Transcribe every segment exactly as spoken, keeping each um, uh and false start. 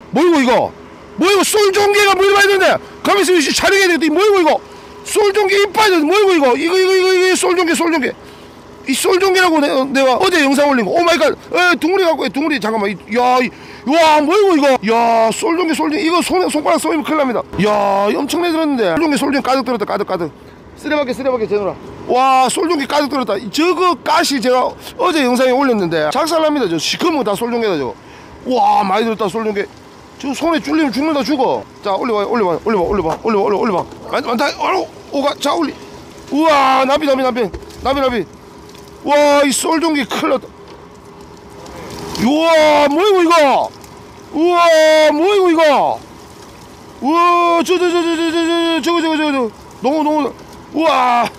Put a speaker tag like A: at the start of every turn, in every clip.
A: 뭐이고 이거? 뭐이고 쏠종개가 뭐 이러면 되는데 가면서 촬영해야 되겠다. 뭐이고 이거? 쏠종개 이빨이 되는데 뭐이고 이거? 이거 이거 이거 이거 쏠종개 쏠종개. 이 쏠종개라고 내가, 내가 어제 영상 올린 거. 오 마이 갓. 에 둥그리 갖고 에 둥그리 잠깐만. 야, 이, 와 뭐이고 이거? 야 쏠종개 쏠종개 이거 손에 손가락 쏘이면 큰일 납니다. 야 엄청나게 들었는데. 쏠종개 쏠종개 가득 들었다 가득 가득. 쓰레받게 쓰레받게 제노라. 와 쏠종개 가득 들었다. 저거 가시 제가 어제 영상에 올렸는데 작살납니다. 저 시커먼 거 다 쏠종개다 저거. 와 많이 들었다 쏠종개. 저 손에 쫄리면 죽는다 죽어. 자 올려봐 올려봐 올려봐 올려봐 올려봐 올려봐 올려봐 많다 많다. 오가 자 올리. 우와 나비 나비 나비 나비 나비. 와 이 쏠종개 큰일 났다. 우와 뭐이고 이거. 우와 뭐이고 이거. 우와 저 저 저 저 저 저 저거 저거 저거 너무 너무. 우와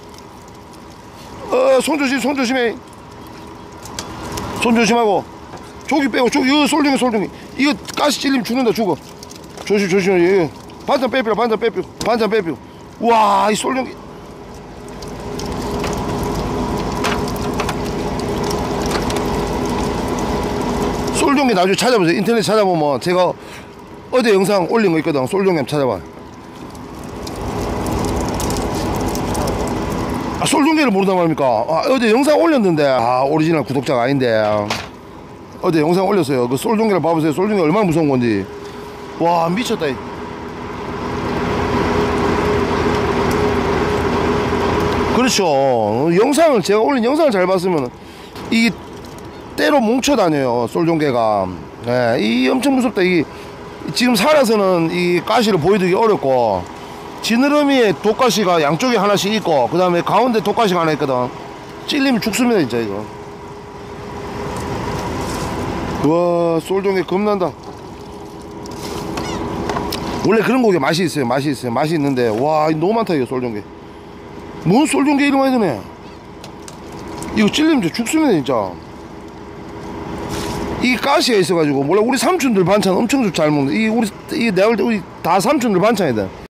A: 어 손 조심 손 조심해. 손 조심하고 조기 빼고 조기. 이거 쏠종개 쏠종개 이거 가시 찔리면 죽는다 죽어. 조심 조심해. 반찬 빼빼라 반찬 빼빼 반찬 빼빼. 우와 이 쏠종개. 쏠종개 나중에 찾아보세요. 인터넷 찾아보면 제가 어제 영상 올린 거 있거든. 쏠종개 한번 찾아봐. 아 쏠종개를 모른단 말입니까? 아, 어제 영상 올렸는데 아 오리지널 구독자가 아닌데 어제 영상 올렸어요. 그 쏠종개를 봐보세요. 쏠종개 얼마나 무서운 건지. 와 미쳤다. 그렇죠. 영상을 제가 올린 영상을 잘 봤으면 이 때로 뭉쳐 다녀요 쏠종개가. 예, 이 엄청 무섭다. 이 지금 살아서는 이 가시를 보여드리기 어렵고 지느러미에 독가시가 양쪽에 하나씩 있고 그 다음에 가운데 독가시가 하나 있거든. 찔리면 죽습니다 진짜 이거. 와 쏠종개 겁난다. 원래 그런 고기 맛이 있어요. 맛이 있어요. 맛이 있는데 와 너무 많다 이거 쏠종개. 뭔 쏠종개 이름 많이 드네. 이거 찔리면 진짜 죽습니다 진짜. 이 가시가 있어가지고 몰라 우리 삼촌들 반찬 엄청 잘 먹는데 이 우리 이 내가 볼 때 우리 다 삼촌들 반찬이다.